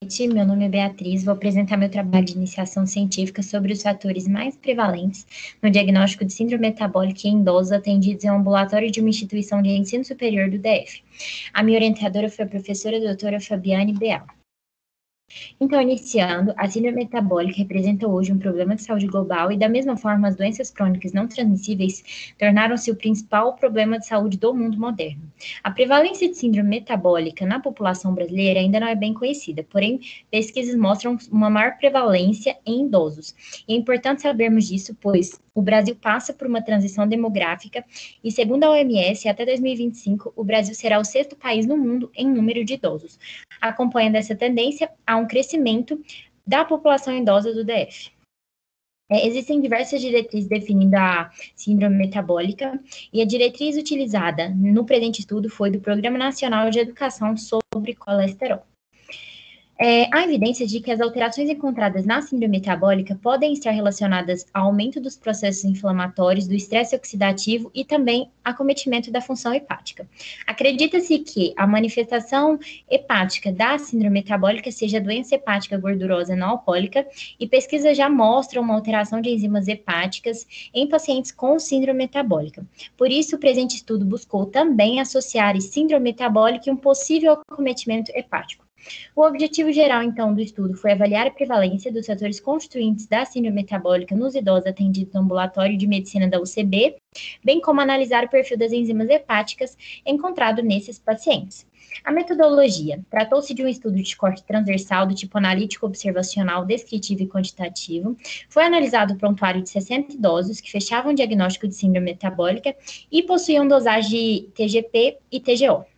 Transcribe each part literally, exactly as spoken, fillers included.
Meu nome é Beatriz, vou apresentar meu trabalho de iniciação científica sobre os fatores mais prevalentes no diagnóstico de síndrome metabólica em idosos atendidos em um ambulatório de uma instituição de ensino superior do D F. A minha orientadora foi a professora doutora Fabiane Beal. Então, iniciando, a síndrome metabólica representa hoje um problema de saúde global e, da mesma forma, as doenças crônicas não transmissíveis tornaram-se o principal problema de saúde do mundo moderno. A prevalência de síndrome metabólica na população brasileira ainda não é bem conhecida, porém, pesquisas mostram uma maior prevalência em idosos. E é importante sabermos disso, pois o Brasil passa por uma transição demográfica e, segundo a O M S, até dois mil e vinte e cinco, o Brasil será o sexto país no mundo em número de idosos. Acompanhando essa tendência, há um crescimento da população idosa do D F. É, existem diversas diretrizes definindo a síndrome metabólica, e a diretriz utilizada no presente estudo foi do Programa Nacional de Educação sobre Colesterol. É, há evidências de que as alterações encontradas na síndrome metabólica podem estar relacionadas ao aumento dos processos inflamatórios, do estresse oxidativo e também acometimento da função hepática. Acredita-se que a manifestação hepática da síndrome metabólica seja a doença hepática gordurosa não alcoólica, e pesquisas já mostram uma alteração de enzimas hepáticas em pacientes com síndrome metabólica. Por isso, o presente estudo buscou também associar síndrome metabólica e um possível acometimento hepático. O objetivo geral, então, do estudo foi avaliar a prevalência dos fatores constituintes da síndrome metabólica nos idosos atendidos no ambulatório de medicina da U C B, bem como analisar o perfil das enzimas hepáticas encontrado nesses pacientes. A metodologia tratou-se de um estudo de corte transversal do tipo analítico, observacional, descritivo e quantitativo. Foi analisado o prontuário de sessenta idosos que fechavam o diagnóstico de síndrome metabólica e possuíam dosagem de T G P e T G O.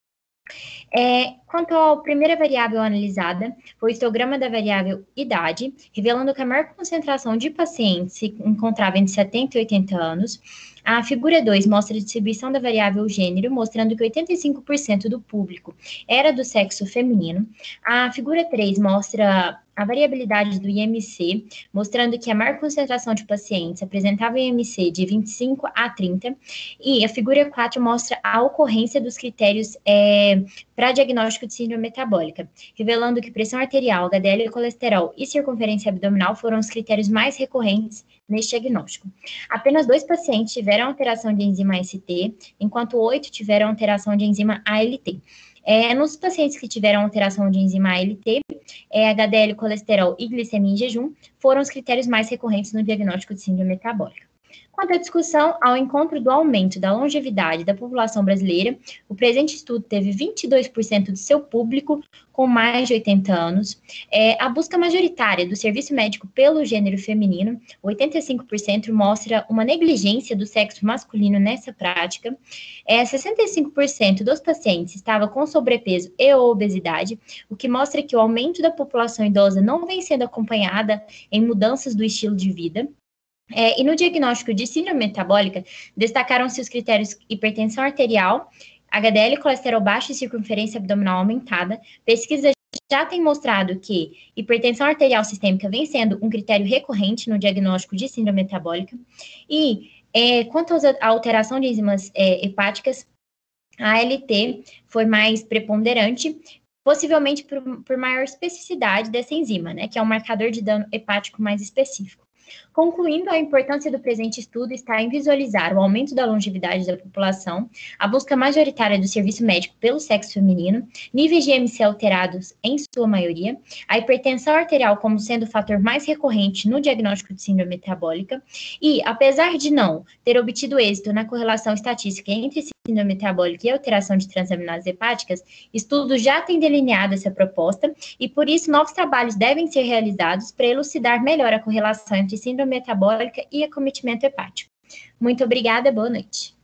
É, quanto à primeira variável analisada, foi o histograma da variável idade, revelando que a maior concentração de pacientes se encontrava entre setenta e oitenta anos. A figura dois mostra a distribuição da variável gênero, mostrando que oitenta e cinco por cento do público era do sexo feminino. A figura três mostra a variabilidade do I M C, mostrando que a maior concentração de pacientes apresentava I M C de vinte e cinco a trinta, e a figura quatro mostra a ocorrência dos critérios é, para diagnóstico de síndrome metabólica, revelando que pressão arterial, H D L, colesterol e circunferência abdominal foram os critérios mais recorrentes neste diagnóstico. Apenas dois pacientes tiveram alteração de enzima A S T, enquanto oito tiveram alteração de enzima A L T. É, nos pacientes que tiveram alteração de enzima A L T, é, H D L, colesterol e glicemia em jejum foram os critérios mais recorrentes no diagnóstico de síndrome metabólica. Quanto à discussão ao encontro do aumento da longevidade da população brasileira, o presente estudo teve vinte e dois por cento do seu público com mais de oitenta anos. É, a busca majoritária do serviço médico pelo gênero feminino, oitenta e cinco por cento, mostra uma negligência do sexo masculino nessa prática. É, sessenta e cinco por cento dos pacientes estavam com sobrepeso e obesidade, o que mostra que o aumento da população idosa não vem sendo acompanhada em mudanças do estilo de vida. É, e no diagnóstico de síndrome metabólica, destacaram-se os critérios hipertensão arterial, H D L, colesterol baixo e circunferência abdominal aumentada. Pesquisas já têm mostrado que hipertensão arterial sistêmica vem sendo um critério recorrente no diagnóstico de síndrome metabólica. E é, quanto à alteração de enzimas é, hepáticas, a A L T foi mais preponderante, possivelmente por, por maior especificidade dessa enzima, né, que é um marcador de dano hepático mais específico. Concluindo, a importância do presente estudo está em visualizar o aumento da longevidade da população, a busca majoritária do serviço médico pelo sexo feminino, níveis de I M C alterados em sua maioria, a hipertensão arterial como sendo o fator mais recorrente no diagnóstico de síndrome metabólica, e, apesar de não ter obtido êxito na correlação estatística entre síndrome metabólica e alteração de transaminases hepáticas, estudos já têm delineado essa proposta, e por isso novos trabalhos devem ser realizados para elucidar melhor a correlação entre síndrome metabólica e acometimento hepático. Muito obrigada, boa noite.